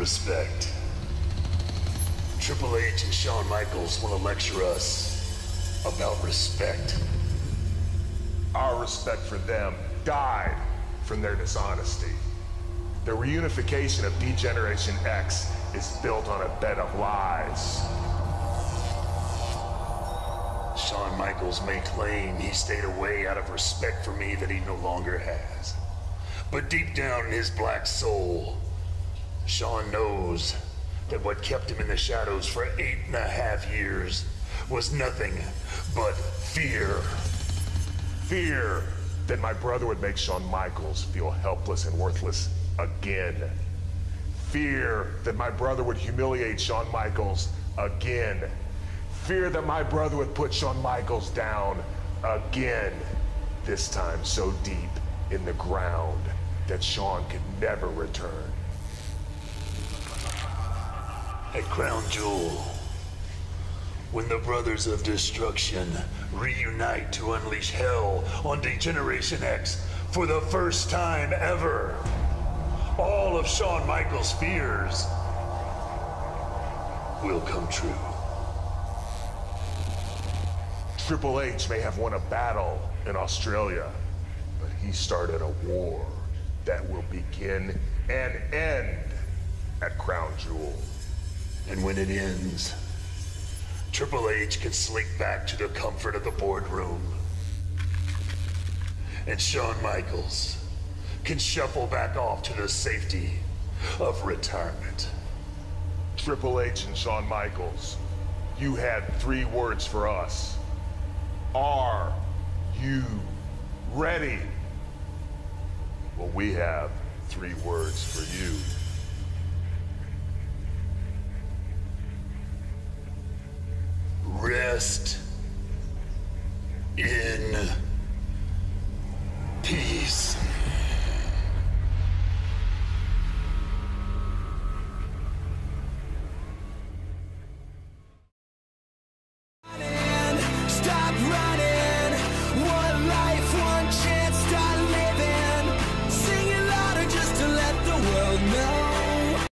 respect. Triple H and Shawn Michaels want to lecture us about respect. Our respect for them died from their dishonesty. The reunification of D-Generation X is built on a bed of lies. Shawn Michaels may claim he stayed away out of respect for me that he no longer has. But deep down in his black soul, Shawn knows that what kept him in the shadows for 8.5 years was nothing but fear. Fear that my brother would make Shawn Michaels feel helpless and worthless again. Fear that my brother would humiliate Shawn Michaels again. Fear that my brother would put Shawn Michaels down again. This time so deep in the ground that Shawn could never return. At Crown Jewel, when the Brothers of Destruction reunite to unleash hell on D-Generation X for the first time ever, all of Shawn Michaels' fears will come true. Triple H may have won a battle in Australia, but he started a war that will begin and end at Crown Jewel. And when it ends, Triple H can slink back to the comfort of the boardroom. And Shawn Michaels can shuffle back off to the safety of retirement. Triple H and Shawn Michaels, you had 3 words for us. Are you ready? Well, we have 3 words for you. Rest